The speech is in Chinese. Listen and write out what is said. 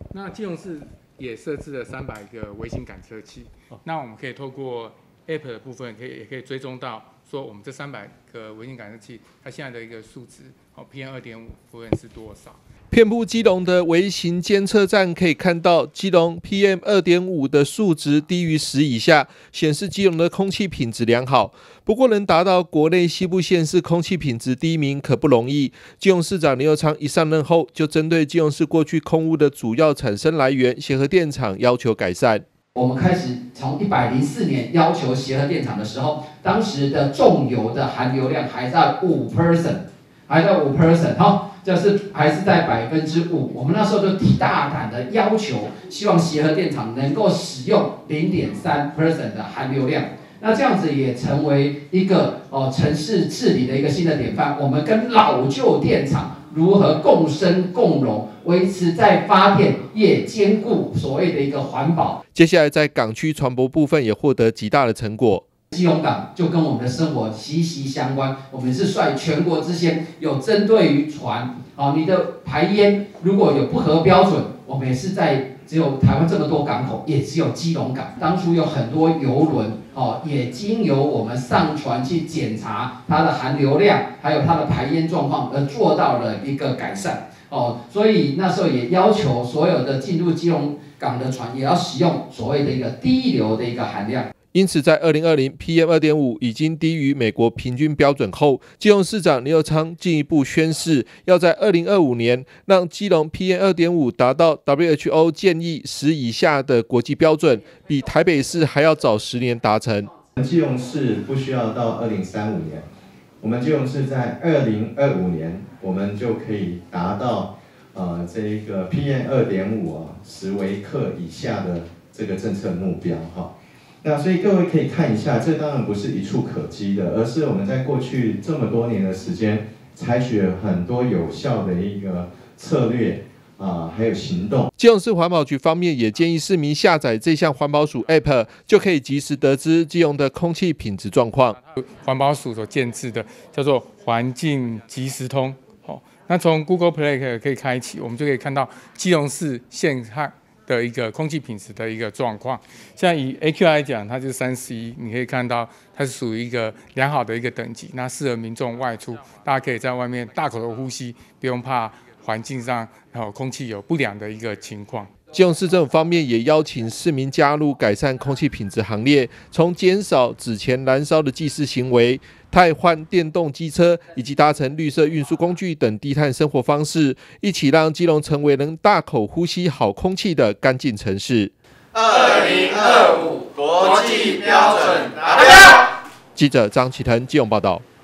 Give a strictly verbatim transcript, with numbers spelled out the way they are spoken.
那基隆市也设置了三百个微型感测器，那我们可以透过 App 的部分，可以也可以追踪到说我们这三百个微型感测器它现在的一个数值，哦 P M 二点五 部分是多少？ 遍布基隆的微型监测站可以看到，基隆 P M 二点五 的数值低于十以下，显示基隆的空气品质良好。不过，能达到国内西部县市空气品质第一名可不容易。基隆市长林右昌一上任后，就针对基隆市过去空污的主要产生来源协和电厂要求改善。 我们开始从一百零四年要求协和电厂的时候，当时的重油的含硫量还在 百分之五， 还在 百分之五 哈。就是还是在百分之五，我们那时候就大胆的要求，希望协和电厂能够使用 百分之零点三 的含硫量。那这样子也成为一个哦城市治理的一个新的典范。我们跟老旧电厂如何共生共荣，维持在发电也兼顾所谓的一个环保。 接下来在港区船舶部分也获得极大的成果。 基隆港就跟我们的生活息息相关，我们是率全国之先，有针对于船啊，你的排烟如果有不合标准，我们也是在只有台湾这么多港口，也只有基隆港。当初有很多邮轮哦，也经由我们上船去检查它的含硫量，还有它的排烟状况，而做到了一个改善哦。所以那时候也要求所有的进入基隆港的船，也要使用所谓的一个低硫的一个含量。 因此，在二零二零 P M 二点五 已经低于美国平均标准后，基隆市长林右昌进一步宣示，要在二零二五年让基隆 P M 二点五 达到 W H O 建议十以下的国际标准，比台北市还要早十年达成。 基隆市不需要到二零三五年，我们基隆市在二零二五年，我们就可以达到呃这一个 P M 二点五 啊十微克以下的这个政策目标哈。那所以各位可以看一下，这当然不是一触可及的，而是我们在过去这么多年的时间，采取了很多有效的一个策略啊，还有行动。 基隆市环保局方面也建议市民下载这项环保署 App， 就可以及时得知基隆的空气品质状况。 环保署所建制的叫做环境即时通，哦，那从 Google Play 可以开启，我们就可以看到基隆市现在的一个空气品质的一个状况。像以 A Q I 来讲，它就是三十一，你可以看到它是属于一个良好的一个等级，那适合民众外出，大家可以在外面大口的呼吸，不用怕环境上然后空气有不良的一个情况。 基隆市政府方面也邀请市民加入改善空气品质行列，从减少纸钱燃烧的祭祀行为、汰换电动机车以及搭乘绿色运输工具等低碳生活方式，一起让基隆成为能大口呼吸好空气的干净城市。 二零二五国际标准达标。 记者张启腾基隆报道。